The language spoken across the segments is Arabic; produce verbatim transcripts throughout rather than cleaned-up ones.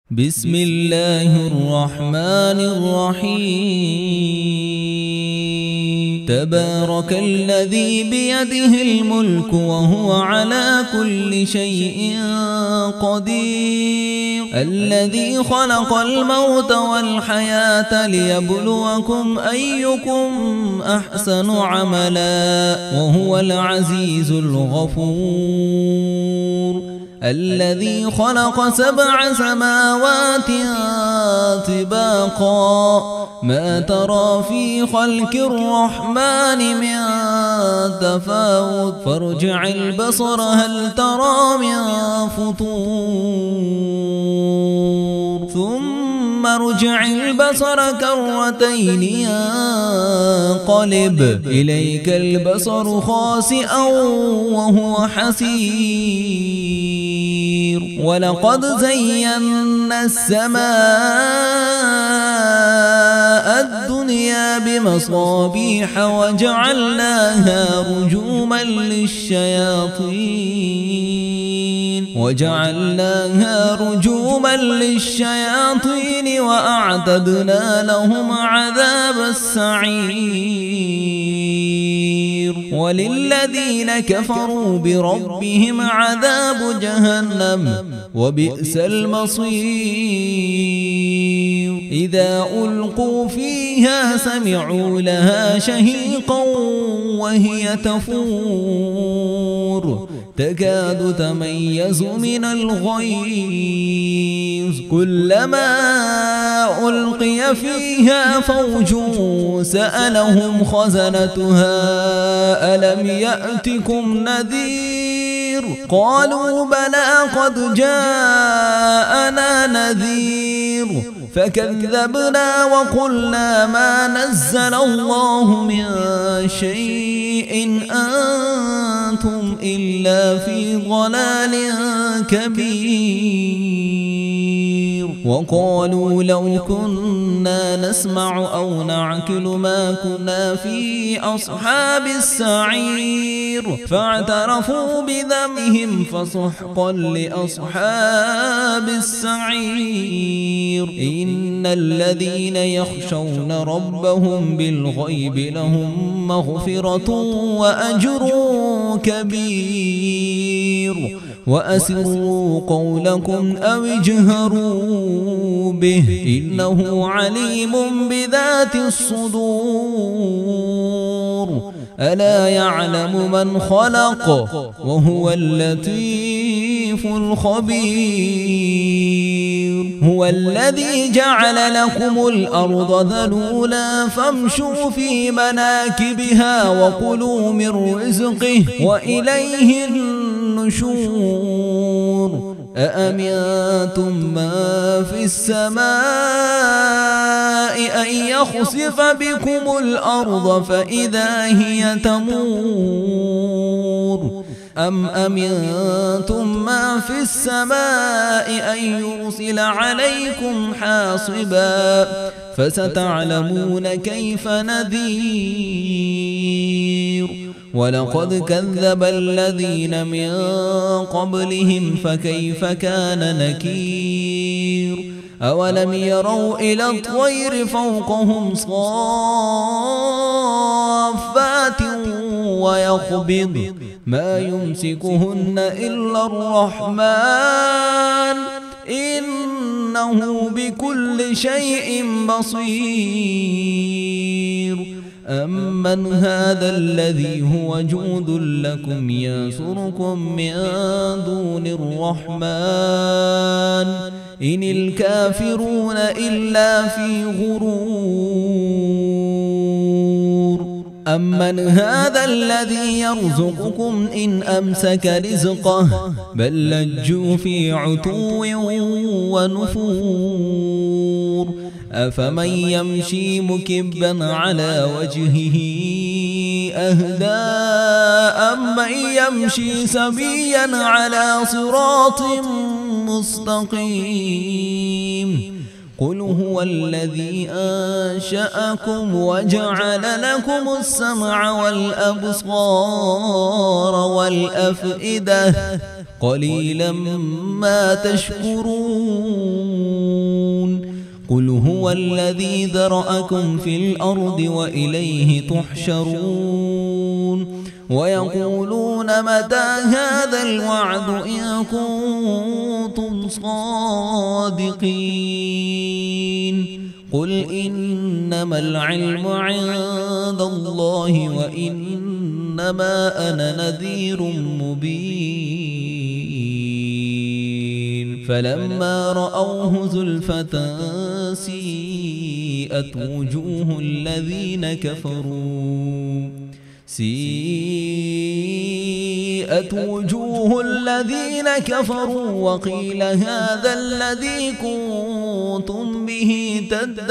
بسم الله الرحمن الرحيم. تبارك الذي بيده الملك وهو على كل شيء قدير، الذي خلق الموت والحياة ليبلوكم أيكم أحسن عملا وهو العزيز الغفور، الذي خلق سبع سماوات طباقا ما ترى في خلق الرحمن من تفاوت فارجع البصر هل ترى من فطور ثم ارجع البصر كرتين ينقلب إليك البصر خاسئا وهو حسير. ولقد زينا السماء الدنيا بمصابيح وجعلناها رجوما للشياطين وجعلناها رجوما للشياطين وأعتدنا لهم عذاب السعير. وللذين كفروا بربهم عذاب جهنم وبئس المصير. إذا ألقوا فيها سمعوا لها شهيقا وهي تفور تكاد تميز من الغيظ كلما ألقي فيها فوج سألهم خزنتها ألم يأتكم نذير قالوا بلى قد جاءنا نذير فكذبنا وقلنا ما نزل الله من شيء أنتم إلا في ضلال كبير. وقالوا لو كنا نسمع أو نعقل ما كنا في أصحاب السعير فاعترفوا بذنبهم فسحقا لأصحاب السعير. إن الذين يخشون ربهم بالغيب لهم مغفرة وأجر كبير. وأسروا قولكم أو اجهروا به إنه عليم بذات الصدور. ألا يعلم من خلق وهو اللطيف الخبير. هو الذي جعل لكم الأرض ذلولا فامشوا في مناكبها وكلوا من رزقه وإليه النشور. أأمنتم من في السماء أن يخسف بكم الأرض فإذا هي تمور أم أمنتم من في السماء أن يرسل عليكم حاصبا فستعلمون كيف نذير. ولقد كذب الذين من قبلهم فكيف كان نكير. أولم يروا إلى الطير فوقهم صافات ويقبض ما يمسكهن إلا الرحمن إنه بكل شيء بصير. أمن هذا الذي هو جند لكم ينصركم من دون الرحمن إن الكافرون إلا في غرور. أمن هذا الذي يرزقكم إن أمسك رزقه بل لجوا في عتو ونفور. أفمن يمشي مكبا على وجهه أهدى أمن يمشي سويا على صراط مستقيم. قل هو الذي أنشأكم وجعل لكم السمع والأبصار والأفئدة قليلا ما تشكرون. هو الذي ذرأكم في الأرض وإليه تحشرون ويقولون متى هذا الوعد إن كنتم صادقين قل إنما العلم عند الله وإنما أنا نذير مبين فلما رأوه زلفة سيئت وجوه الذين كفروا سيئت وجوه الذين كفروا وقيل هذا الذي كنتم به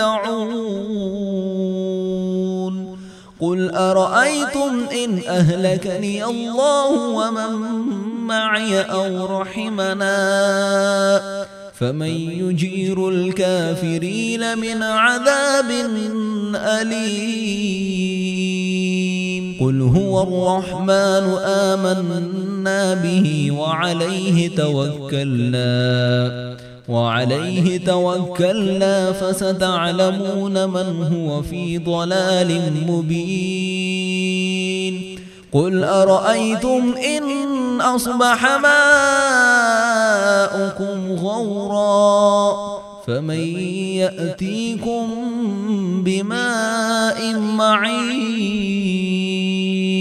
تدعون قل أرأيتم إن أهلكني الله ومن معي أو رحمنا فمن يجير الكافرين من عذاب أليم قل هو الرحمن آمنا به وعليه توكلنا وعليه توكلنا فستعلمون من هو في ضلال مبين قل أرأيتم إن أصبح ماؤكم غورا فمن يأتيكم بماء معين